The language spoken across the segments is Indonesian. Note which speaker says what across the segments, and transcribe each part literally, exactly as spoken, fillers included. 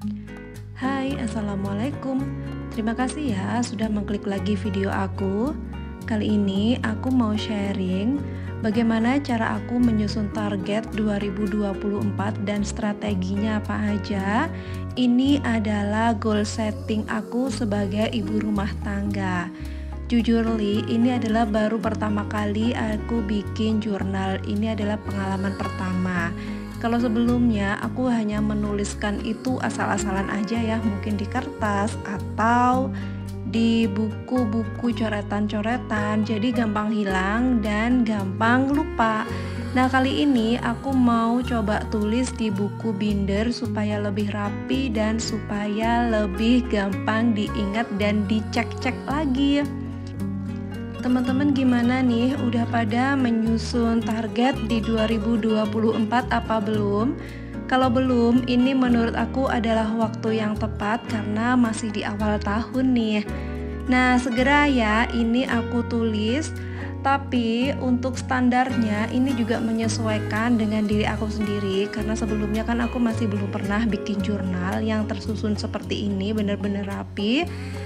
Speaker 1: Hai, Assalamualaikum. Terima kasih ya sudah mengklik lagi video aku. Kali ini aku mau sharing bagaimana cara aku menyusun target dua ribu dua puluh empat dan strateginya apa aja. Ini adalah goal setting aku sebagai ibu rumah tangga. Jujur Li, ini adalah baru pertama kali aku bikin jurnal. Ini adalah pengalaman pertama. Kalau sebelumnya aku hanya menuliskan itu asal-asalan aja ya, mungkin di kertas atau di buku-buku coretan-coretan, jadi gampang hilang dan gampang lupa. Nah, kali ini aku mau coba tulis di buku binder supaya lebih rapi dan supaya lebih gampang diingat dan dicek-cek lagi. Teman-teman gimana nih? Udah pada menyusun target di dua ribu dua puluh empat apa belum? Kalau belum, ini menurut aku adalah waktu yang tepat karena masih di awal tahun nih. Nah, segera ya, ini aku tulis. Tapi untuk standarnya ini juga menyesuaikan dengan diri aku sendiri, karena sebelumnya kan aku masih belum pernah bikin jurnal yang tersusun seperti ini, bener-bener rapi.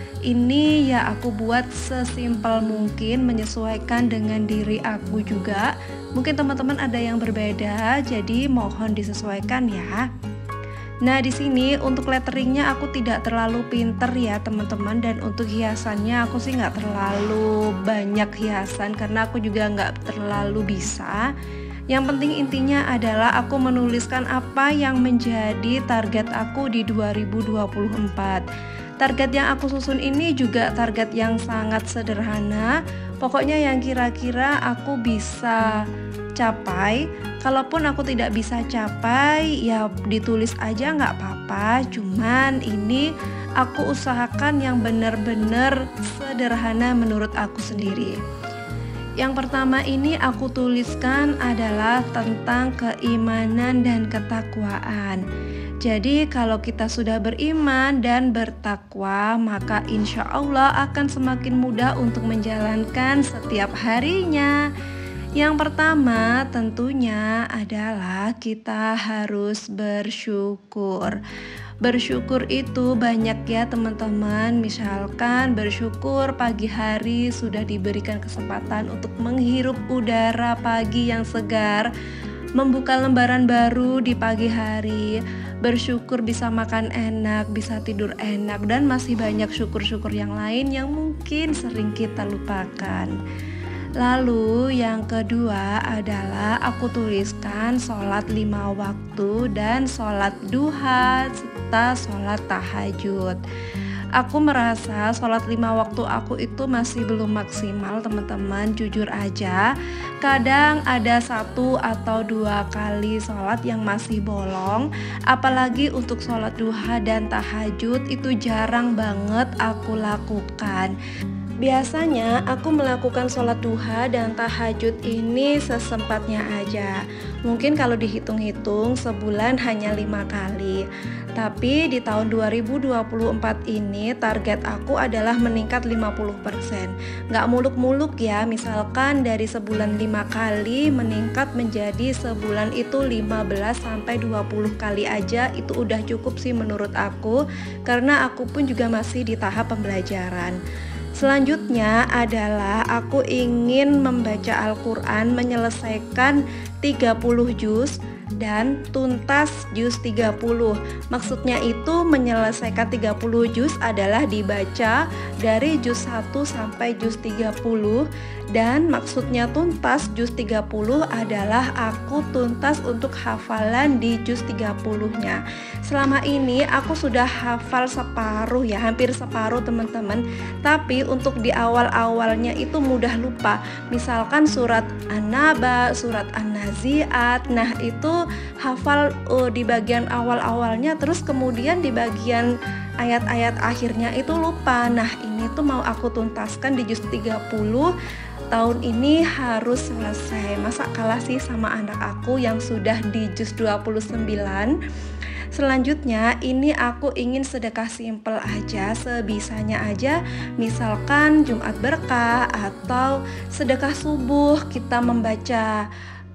Speaker 1: Ini ya aku buat sesimpel mungkin, menyesuaikan dengan diri aku juga. Mungkin teman-teman ada yang berbeda, jadi mohon disesuaikan ya. Nah, di sini untuk letteringnya aku tidak terlalu pinter ya teman-teman, dan untuk hiasannya aku sih nggak terlalu banyak hiasan karena aku juga nggak terlalu bisa. Yang penting intinya adalah aku menuliskan apa yang menjadi target aku di dua ribu dua puluh empat. Target yang aku susun ini juga target yang sangat sederhana. Pokoknya yang kira-kira aku bisa capai. Kalaupun aku tidak bisa capai, ya ditulis aja nggak apa-apa. Cuman ini aku usahakan yang benar-benar sederhana menurut aku sendiri. Yang pertama ini aku tuliskan adalah tentang keimanan dan ketakwaan. Jadi kalau kita sudah beriman dan bertakwa, maka insya Allah akan semakin mudah untuk menjalankan setiap harinya. Yang pertama tentunya adalah kita harus bersyukur. Bersyukur itu banyak ya teman-teman. Misalkan bersyukur pagi hari sudah diberikan kesempatan untuk menghirup udara pagi yang segar, membuka lembaran baru di pagi hari, bersyukur bisa makan enak, bisa tidur enak, dan masih banyak syukur-syukur yang lain yang mungkin sering kita lupakan. Lalu yang kedua adalah aku tuliskan sholat lima waktu dan sholat duha serta sholat tahajud. Aku merasa sholat lima waktu aku itu masih belum maksimal teman-teman, jujur aja. Kadang ada satu atau dua kali sholat yang masih bolong. Apalagi untuk sholat duha dan tahajud itu jarang banget aku lakukan. Biasanya aku melakukan sholat duha dan tahajud ini sesempatnya aja. Mungkin kalau dihitung-hitung sebulan hanya lima kali. Tapi di tahun dua ribu dua puluh empat ini target aku adalah meningkat lima puluh persen. Nggak muluk-muluk ya, misalkan dari sebulan lima kali meningkat menjadi sebulan itu lima belas sampai dua puluh kali aja. Itu udah cukup sih menurut aku, karena aku pun juga masih di tahap pembelajaran. Selanjutnya adalah aku ingin membaca Al-Quran, menyelesaikan tiga puluh juz dan tuntas juz tiga puluh. Maksudnya itu menyelesaikan tiga puluh juz adalah dibaca dari juz satu sampai juz tiga puluh, dan maksudnya tuntas juz tiga puluh adalah aku tuntas untuk hafalan di juz tiga puluh-nya. Selama ini aku sudah hafal separuh ya, hampir separuh teman-teman. Tapi untuk di awal-awalnya itu mudah lupa. Misalkan surat An-Naba, surat An-Nazi'at. Nah, itu hafal uh, di bagian awal-awalnya, terus kemudian di bagian ayat-ayat akhirnya itu lupa. Nah, ini tuh mau aku tuntaskan di juz tiga puluh. Tahun ini harus selesai. Masa kalah sih sama anak aku yang sudah di juz dua puluh sembilan. Selanjutnya ini aku ingin sedekah simpel aja, sebisanya aja. Misalkan Jumat berkah atau sedekah subuh, kita membaca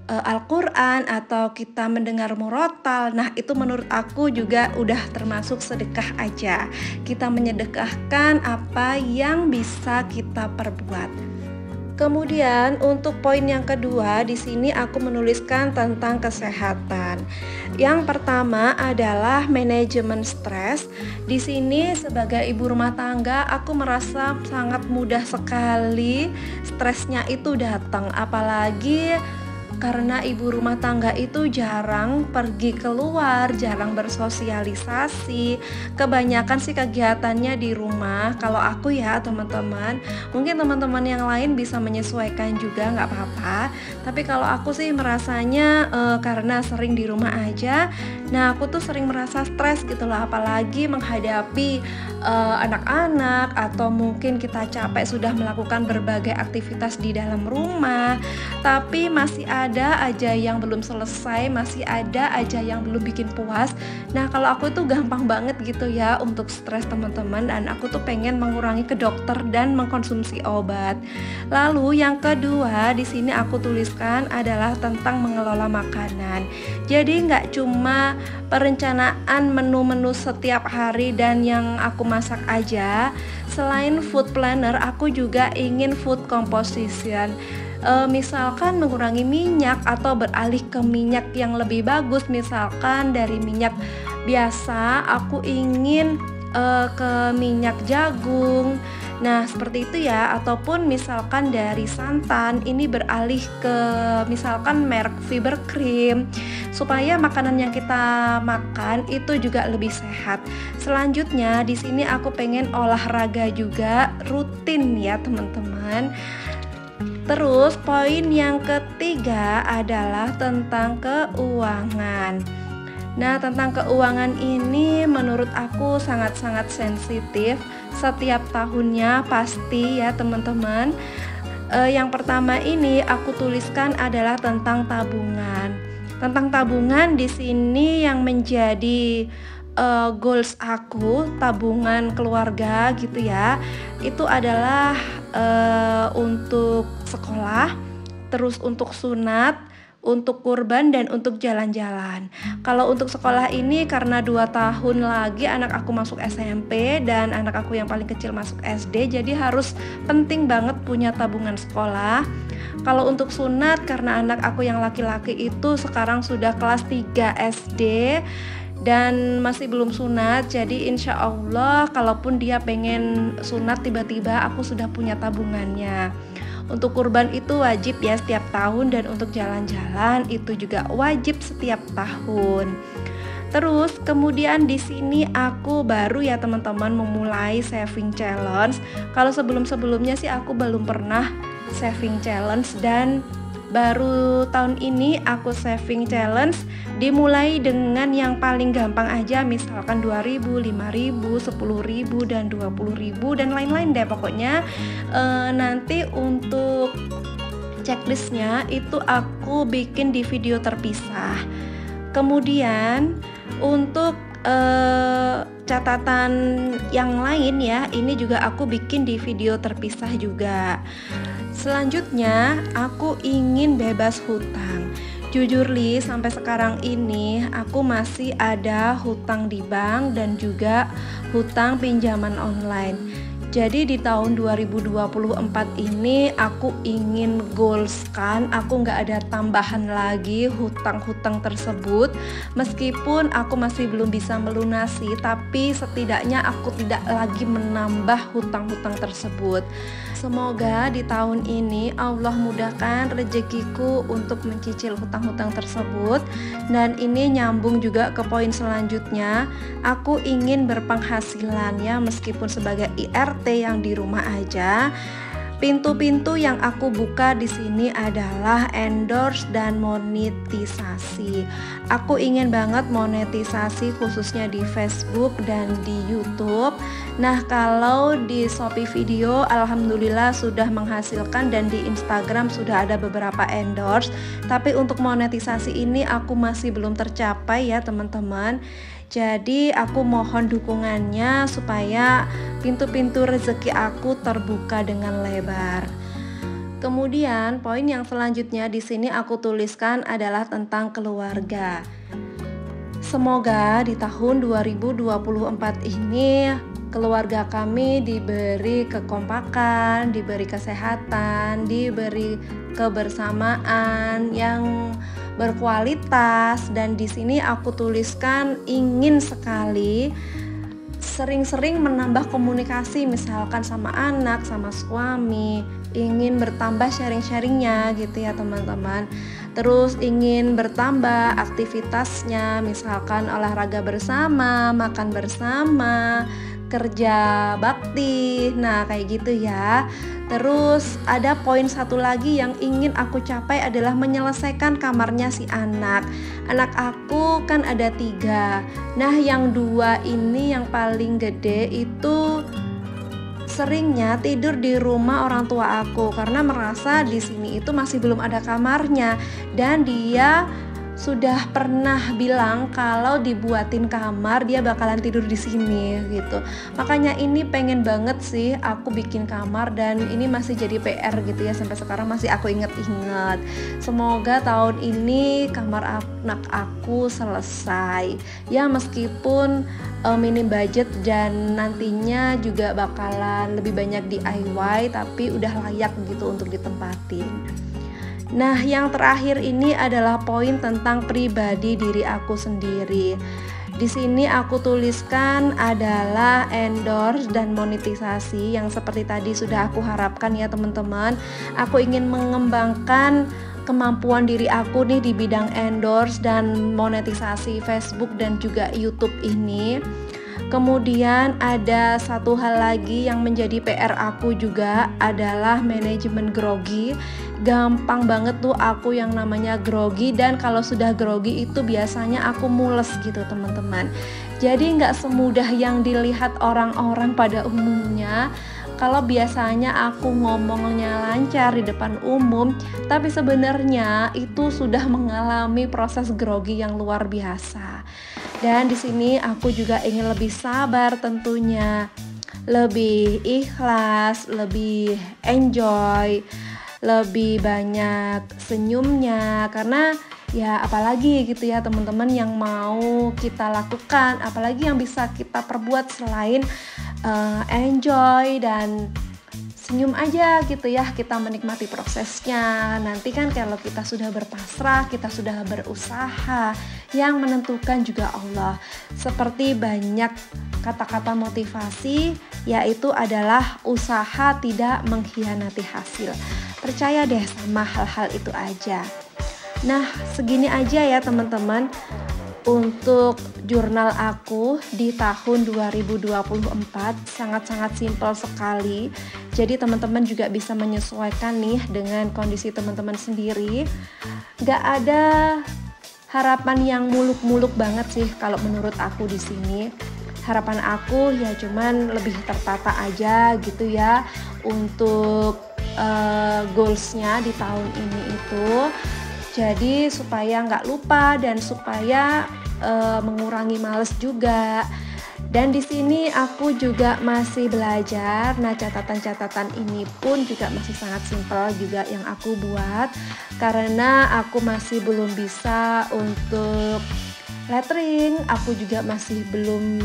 Speaker 1: uh, Al-Quran atau kita mendengar murotal. Nah, itu menurut aku juga udah termasuk sedekah aja. Kita menyedekahkan apa yang bisa kita perbuat. Kemudian untuk poin yang kedua di sini aku menuliskan tentang kesehatan. Yang pertama adalah manajemen stres. Di sini sebagai ibu rumah tangga aku merasa sangat mudah sekali stresnya itu datang, apalagi karena ibu rumah tangga itu jarang pergi keluar, jarang bersosialisasi. Kebanyakan sih kegiatannya di rumah. Kalau aku ya teman-teman, mungkin teman-teman yang lain bisa menyesuaikan juga, nggak apa-apa. Tapi kalau aku sih merasanya e, karena sering di rumah aja, nah aku tuh sering merasa stres gitu loh. Apalagi menghadapi e, anak-anak, atau mungkin kita capek sudah melakukan berbagai aktivitas di dalam rumah, tapi masih ada ada aja yang belum selesai, masih ada aja yang belum bikin puas. Nah, kalau aku tuh gampang banget gitu ya untuk stres teman-teman, dan aku tuh pengen mengurangi ke dokter dan mengkonsumsi obat. Lalu yang kedua di sini aku tuliskan adalah tentang mengelola makanan. Jadi nggak cuma perencanaan menu-menu setiap hari dan yang aku masak aja. Selain food planner, aku juga ingin food composition. E, misalkan mengurangi minyak atau beralih ke minyak yang lebih bagus, misalkan dari minyak biasa aku ingin e, ke minyak jagung. Nah seperti itu ya, ataupun misalkan dari santan ini beralih ke misalkan merek Fiber Cream, supaya makanan yang kita makan itu juga lebih sehat. Selanjutnya di sini aku pengen olahraga juga rutin ya teman-teman. Terus poin yang ketiga adalah tentang keuangan. Nah, tentang keuangan ini menurut aku sangat-sangat sensitif. Setiap tahunnya pasti ya teman-teman. E, yang pertama ini aku tuliskan adalah tentang tabungan. Tentang tabungan di sini yang menjadi uh, goals aku, tabungan keluarga gitu ya, itu adalah uh, untuk sekolah, terus untuk sunat, untuk kurban, dan untuk jalan-jalan. Kalau untuk sekolah ini karena dua tahun lagi anak aku masuk S M P dan anak aku yang paling kecil masuk S D, jadi harus penting banget punya tabungan sekolah. Kalau untuk sunat karena anak aku yang laki-laki itu sekarang sudah kelas tiga S D dan masih belum sunat, jadi insya Allah kalaupun dia pengen sunat tiba-tiba aku sudah punya tabungannya. Untuk kurban itu wajib ya setiap tahun, dan untuk jalan-jalan itu juga wajib setiap tahun. Terus kemudian di sini aku baru ya teman-teman memulai saving challenge. Kalau sebelum-sebelumnya sih aku belum pernah saving challenge, dan baru tahun ini aku saving challenge. Dimulai dengan yang paling gampang aja, misalkan dua ribu, lima ribu, sepuluh ribu, dan dua puluh ribu, dan lain-lain deh pokoknya. e, Nanti untuk checklistnya itu aku bikin di video terpisah. Kemudian untuk e, catatan yang lain ya, ini juga aku bikin di video terpisah juga. Selanjutnya aku ingin bebas hutang. Jujur Li, sampai sekarang ini aku masih ada hutang di bank dan juga hutang pinjaman online. Jadi di tahun dua ribu dua puluh empat ini aku ingin goalskan, aku nggak ada tambahan lagi hutang-hutang tersebut. Meskipun aku masih belum bisa melunasi, tapi setidaknya aku tidak lagi menambah hutang-hutang tersebut. Semoga di tahun ini Allah mudahkan rezekiku untuk mencicil hutang-hutang tersebut. Dan ini nyambung juga ke poin selanjutnya. Aku ingin berpenghasilan ya, meskipun sebagai I R T yang di rumah aja. Pintu-pintu yang aku buka di sini adalah endorse dan monetisasi. Aku ingin banget monetisasi khususnya di Facebook dan di YouTube. Nah, kalau di Shopee Video alhamdulillah sudah menghasilkan, dan di Instagram sudah ada beberapa endorse. Tapi untuk monetisasi ini aku masih belum tercapai ya teman-teman. Jadi aku mohon dukungannya supaya pintu-pintu rezeki aku terbuka dengan lebar. Kemudian poin yang selanjutnya di sini aku tuliskan adalah tentang keluarga. Semoga di tahun dua ribu dua puluh empat ini keluarga kami diberi kekompakan, diberi kesehatan, diberi kebersamaan yang berkualitas, dan di sini aku tuliskan ingin sekali sering-sering menambah komunikasi, misalkan sama anak, sama suami, ingin bertambah sharing-sharingnya gitu ya teman-teman. Terus ingin bertambah aktivitasnya, misalkan olahraga bersama, makan bersama, kerja bakti, nah kayak gitu ya. Terus ada poin satu lagi yang ingin aku capai adalah menyelesaikan kamarnya si anak. Anak aku kan ada tiga. Nah yang dua ini yang paling gede itu seringnya tidur di rumah orang tua aku karena merasa di sini itu masih belum ada kamarnya, dan dia sudah pernah bilang kalau dibuatin kamar dia bakalan tidur di sini gitu. Makanya ini pengen banget sih aku bikin kamar, dan ini masih jadi P R gitu ya, sampai sekarang masih aku inget-inget. Semoga tahun ini kamar anak aku selesai ya, meskipun uh, minim budget dan nantinya juga bakalan lebih banyak D I Y, tapi udah layak gitu untuk ditempatin. Nah, yang terakhir ini adalah poin tentang pribadi diri aku sendiri. Di sini aku tuliskan adalah endorse dan monetisasi yang seperti tadi sudah aku harapkan ya teman-teman. Aku ingin mengembangkan kemampuan diri aku nih di bidang endorse dan monetisasi Facebook dan juga YouTube ini. Kemudian ada satu hal lagi yang menjadi P R aku juga adalah manajemen grogi. Gampang banget tuh aku yang namanya grogi, dan kalau sudah grogi itu biasanya aku mules gitu teman-teman. Jadi nggak semudah yang dilihat orang-orang pada umumnya. Kalau biasanya aku ngomongnya lancar di depan umum, tapi sebenarnya itu sudah mengalami proses grogi yang luar biasa. Dan di sini aku juga ingin lebih sabar tentunya, lebih ikhlas, lebih enjoy, lebih banyak senyumnya, karena ya apalagi gitu ya teman-teman yang mau kita lakukan, apalagi yang bisa kita perbuat selain uh, enjoy dan senyum aja gitu ya, kita menikmati prosesnya. Nanti kan kalau kita sudah berpasrah, kita sudah berusaha, yang menentukan juga Allah. Seperti banyak kata-kata motivasi, yaitu adalah usaha tidak mengkhianati hasil. Percaya deh sama hal-hal itu aja. Nah, segini aja ya teman-teman untuk jurnal aku di tahun dua ribu dua puluh empat. Sangat-sangat simpel sekali. Jadi teman-teman juga bisa menyesuaikan nih dengan kondisi teman-teman sendiri. Gak ada harapan yang muluk-muluk banget sih kalau menurut aku di sini. Harapan aku ya cuman lebih tertata aja gitu ya untuk uh, goalsnya di tahun ini itu. Jadi supaya nggak lupa dan supaya uh, mengurangi males juga. Dan di sini aku juga masih belajar. Nah, catatan-catatan ini pun juga masih sangat simpel juga yang aku buat, karena aku masih belum bisa untuk lettering. Aku juga masih belum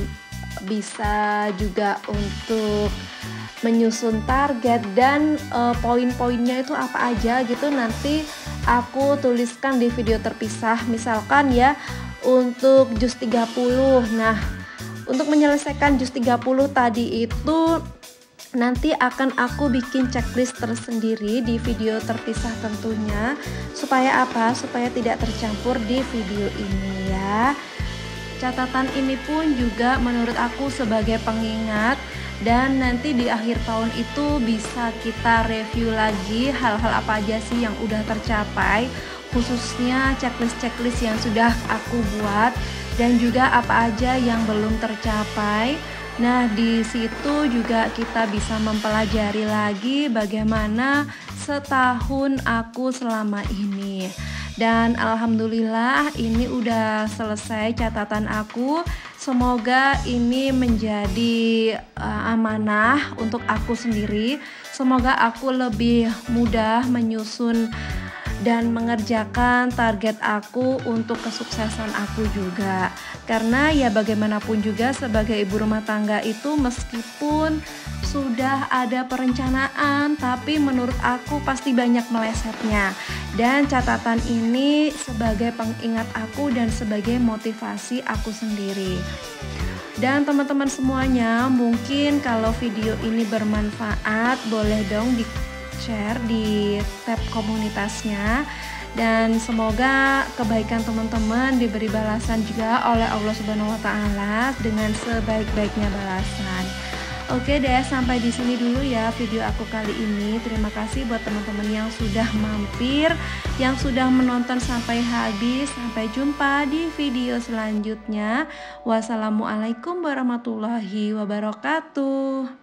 Speaker 1: bisa juga untuk menyusun target dan uh, poin-poinnya itu apa aja gitu. Nanti aku tuliskan di video terpisah, misalkan ya untuk juz tiga puluh. Nah, untuk menyelesaikan juz tiga puluh tadi itu nanti akan aku bikin checklist tersendiri di video terpisah tentunya. Supaya apa? Supaya tidak tercampur di video ini ya. Catatan ini pun juga menurut aku sebagai pengingat, dan nanti di akhir tahun itu bisa kita review lagi hal-hal apa aja sih yang udah tercapai, khususnya checklist-checklist yang sudah aku buat, dan juga apa aja yang belum tercapai. Nah, di situ juga kita bisa mempelajari lagi bagaimana setahun aku selama ini. Dan alhamdulillah ini udah selesai catatan aku. Semoga ini menjadi uh, amanah untuk aku sendiri. Semoga aku lebih mudah menyusun dan mengerjakan target aku untuk kesuksesan aku juga. Karena ya bagaimanapun juga sebagai ibu rumah tangga itu meskipun sudah ada perencanaan, tapi menurut aku pasti banyak melesetnya. Dan catatan ini sebagai pengingat aku dan sebagai motivasi aku sendiri. Dan teman-teman semuanya, mungkin kalau video ini bermanfaat, boleh dong di share di tab komunitasnya, dan semoga kebaikan teman-teman diberi balasan juga oleh Allah Subhanahu wa taala dengan sebaik-baiknya balasan. Oke deh, sampai di sini dulu ya video aku kali ini. Terima kasih buat teman-teman yang sudah mampir, yang sudah menonton sampai habis. Sampai jumpa di video selanjutnya. Wassalamualaikum warahmatullahi wabarakatuh.